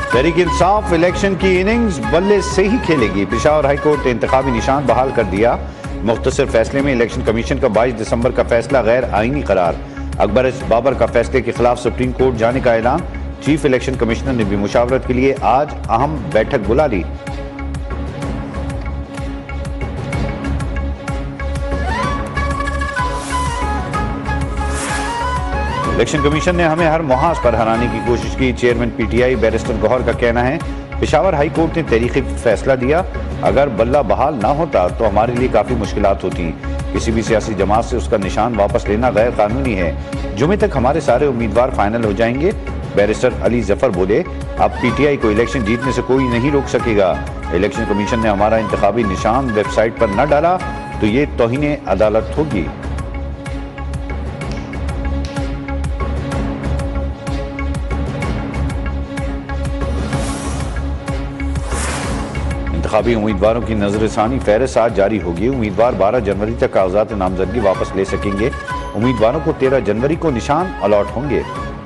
Tehreek Insaf election की innings बल्ले से ही खेलेगी। पेशावर हाई कोर्ट ने इंतखाबी निशान बहाल कर दिया। मुख्तसर फैसले में इलेक्शन कमीशन का 22 दिसंबर का फैसला गैर आईनी करार। अकबर एस बाबर का फैसले के खिलाफ सुप्रीम कोर्ट जाने का ऐलान। चीफ इलेक्शन कमिश्नर ने भी मुशावरत के लिए आज अहम बैठक बुला ली। इलेक्शन कमीशन ने हमें हर मुहाज पर हराने की कोशिश की। चेयरमैन पीटीआई बैरिस्टर गौहर का कहना है, पेशावर हाई कोर्ट ने तहरीकी फैसला दिया। अगर बल्ला बहाल ना होता तो हमारे लिए काफी मुश्किलात होती। किसी भी सियासी जमात से उसका निशान वापस लेना गैर कानूनी है। जुमे तक हमारे सारे उम्मीदवार फाइनल हो जाएंगे। बैरिस्टर अली जफर बोले, अब पीटीआई को इलेक्शन जीतने से कोई नहीं रोक सकेगा। इलेक्शन कमीशन ने हमारा इंतखाबी निशान वेबसाइट पर न डाला तो ये तौहीन अदालत होगी। इंतखाबी उम्मीदवारों की नजरसानी फहरिस्त आज जारी होगी। उम्मीदवार 12 जनवरी तक कागजात नामजदगी वापस ले सकेंगे। उम्मीदवारों को 13 जनवरी को निशान अलॉट होंगे।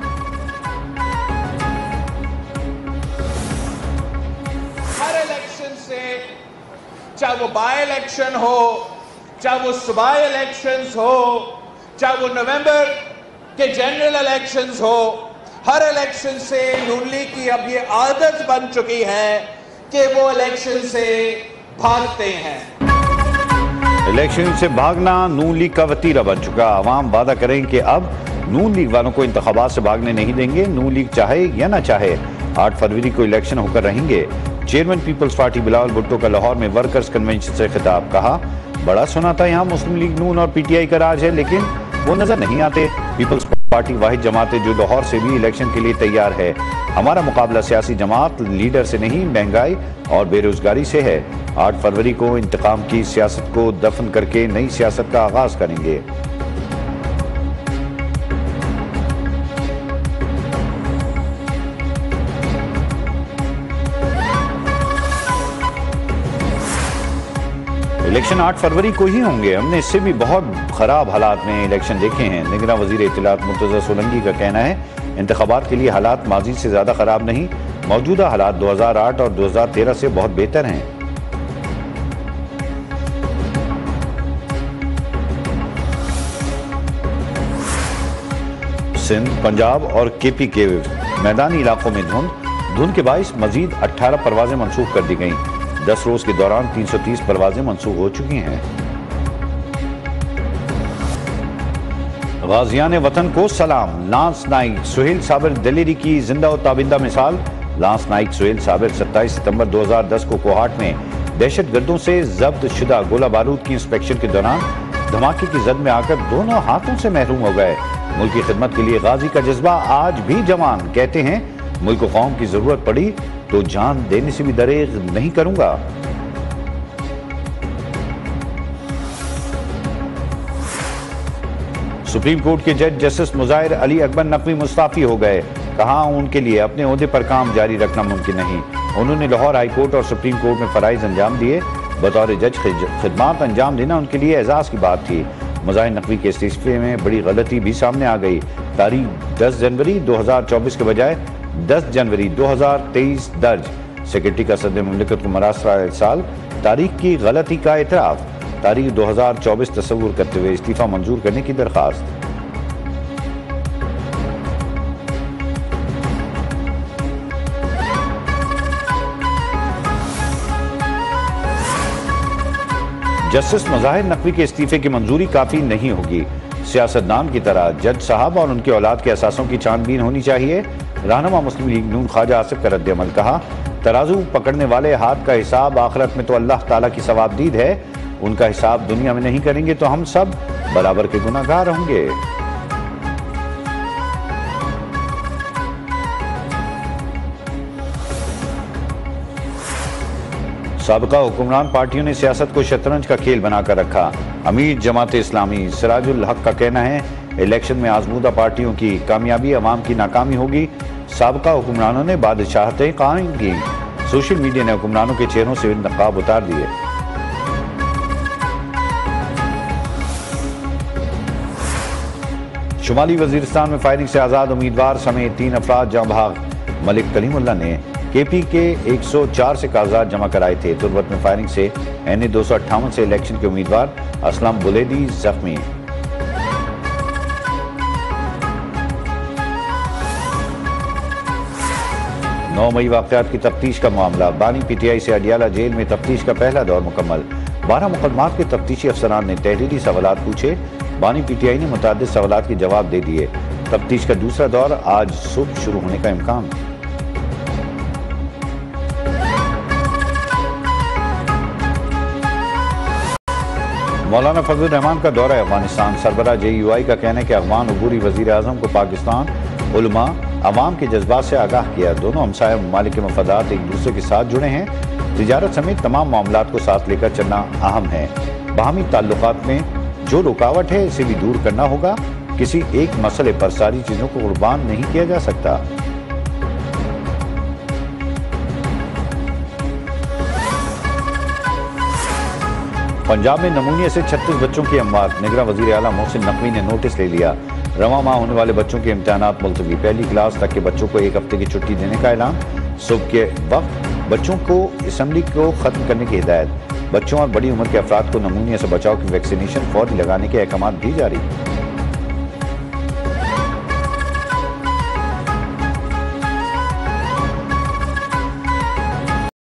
हर इलेक्शन से, चाहे वो बाय इलेक्शन हो, चाहे वो सूबाई इलेक्शंस हो, चाहे वो नवंबर के जनरल इलेक्शंस हो, हर इलेक्शन से नून लीग की अब ये आदत बन चुकी है कि वो इलेक्शन से भागते हैं। इलेक्शन से भागना नून लीग का वतीरा बन चुका। अवाम वादा करें कि अब नून लीग वालों को इंतखाबात से भागने नहीं देंगे। नून लीग चाहे या ना चाहे 8 फरवरी को इलेक्शन होकर रहेंगे। चेयरमैन पीपल्स पार्टी बिलावल भुट्टो का लाहौर में वर्कर्स कन्वेंशन से खिताब। कहा, बड़ा सुना था यहाँ मुस्लिम लीग नून और पीटीआई का राज है, लेकिन वो नजर नहीं आते। पीपल्स पार्टी वाहिद जमात है जो लाहौर से भी इलेक्शन के लिए तैयार है। हमारा मुकाबला सियासी जमात लीडर से नहीं, महंगाई और बेरोजगारी से है। 8 फरवरी को इंतकाम की सियासत को दफन करके नई सियासत का आगाज करेंगे। इलेक्शन 8 फरवरी को ही होंगे। हमने इससे भी बहुत खराब हालात में इलेक्शन देखे हैं। निगरान वजीर इत्तलात मुर्तजा सोलंकी का कहना है, इंतखाबात के लिए हालात माजी से ज्यादा खराब नहीं, मौजूदा हालात 2008 और 2013 से बहुत बेहतर हैं। सिंध, पंजाब और केपी के मैदानी इलाकों में धुंध के बाइस मजीद 18 परवाजें मंसूख कर दी गईं। 10 रोज के दौरान 330 परवाजें मंसूख हो चुकी हैं। गाजियान वतन को सलाम। लांस नाइक सुहेल साबिर दलेरी की जिंदा और ताबिंदा मिसाल। लांस नाइक सुहेल साबिर 27 सितंबर 2010 को कोहाट में दहशतगर्दों से जब्त शुदा गोला बारूद की इंस्पेक्शन के दौरान धमाके की जद में आकर दोनों हाथों से महरूम हो गए। मुल्क की खिदमत के लिए गाजी का जज्बा आज भी जवान। कहते हैं, मुल्क को कौम की जरूरत पड़ी तो जान देने से भी दरेग नहीं करूंगा। सुप्रीम कोर्ट के जज जस्टिस मुजाहिर अली अकबर नकवी मुस्ताफी हो गए। कहा, उनके लिए अपने ओहदे पर काम जारी रखना मुमकिन नहीं। उन्होंने लाहौर हाई कोर्ट और सुप्रीम कोर्ट में फराइज अंजाम दिए। बतौर जज खिदमात अंजाम देना उनके लिए एजाज की बात थी। मुजाहिर नकवी के इस्तीफे में बड़ी गलती भी सामने आ गई। तारीख 10 जनवरी 2024 के बजाय 10 जनवरी 2023 दर्ज। सेक्रेटरी का सदर मुमलिकत को मरासरा साल तारीख की गलती का एतराफ। तारीख 2024 तस्वुर करते हुए इस्तीफा मंजूर करने की दरखास्त। जस्टिस मुजाहिर नकवी के इस्तीफे की मंजूरी काफी नहीं होगी। सियासतदान की तरह जज साहब और उनके औलाद के असासों की छानबीन होनी चाहिए। रहनुमा मुस्लिम लीग नून ख्वाजा आसिफ का रद्द-ए-अमल। कहा, तराजू पकड़ने वाले हाथ का हिसाब आखिरत में तो अल्लाह ताला की सवाबदीद है। उनका हिसाब दुनिया में नहीं करेंगे तो हम सब बराबर के गुनाहगार होंगे। साबिका हुक्मरान पार्टियों ने सियासत को शतरंज का खेल बनाकर रखा। अमीर जमात इस्लामी सिराजुल हक का कहना है, इलेक्शन में आजमूदा पार्टियों की कामयाबी अवाम की नाकामी होगी। साबिका हुक्मरानों ने बादशाहतें कायम की। सोशल मीडिया ने हुक्मरानों के चेहरों से नकाब उतार दिए। शुमाली वजीरिस्तान में फायरिंग से आजाद उम्मीदवार समेत 3 अफराद जाँ भाग। मलिक कलीमुल्लाह ने केपी के 104 से कागजात जमा कराए थे। तुर्बत में फायरिंग से NA 258 से इलेक्शन के उम्मीदवार असलम बुलेदी जख्मी। नौ मई वाक़यात की तफ्तीश का मामला। बानी PTI से अडियाला जेल में तफ्तीश का पहला दौर मुकम्मल। 12 मुकदमात के तफ्तीशी अफसरान ने तहरीरी सवालात पूछे। बानी PTI ने मुतअद्दिद सवालात के जवाब दे दिए। तफ्तीश का दूसरा दौर आज सुबह शुरू होने का इम्कान। मौलाना फजल रहमान का दौरा अफगानिस्तान। सरबराह JUI का कहना है कि अफगान अबूरी वज़ीर आज़म को पाकिस्तान उलमा अवाम के जज्बात से आगाह किया। दोनों हमसाया ममालिक के मफादात एक दूसरे के साथ जुड़े हैं। तिजारत समेत तमाम मामलात को साथ लेकर चलना अहम है। बाहमी ताल्लुकात में जो रुकावट है इसे भी दूर करना होगा। किसी एक मसले पर सारी चीजों को कुर्बान नहीं किया जा सकता। पंजाब में नमूनिया से 36 बच्चों की अमवात। निगरान वजीर आला मोहसिन नकवी ने नोटिस ले लिया। रवां माह होने वाले बच्चों के इम्तिहानात मुलतवी। पहली क्लास तक के बच्चों को 1 हफ्ते की छुट्टी देने का ऐलान। सुबह के वक्त बच्चों को असेंबली को खत्म करने की हिदायत। बच्चों और बड़ी उम्र के अफराद को नमूनिया से बचाव की वैक्सीनेशन फौरी लगाने के अहकाम भी जारी।